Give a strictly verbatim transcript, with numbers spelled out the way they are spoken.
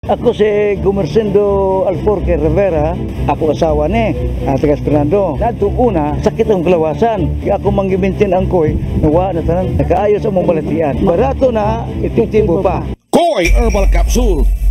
Ako si Gumersindo Alforque Rivera, ako asawa ni Atigas Fernando. Nadto una, sakit ang kalawasan. Kaya ako manggimintin ang koy, nawa na tanan, nakaayos ang mong balatian. Barato na, epektibo pa. Koy Herbal Capsule,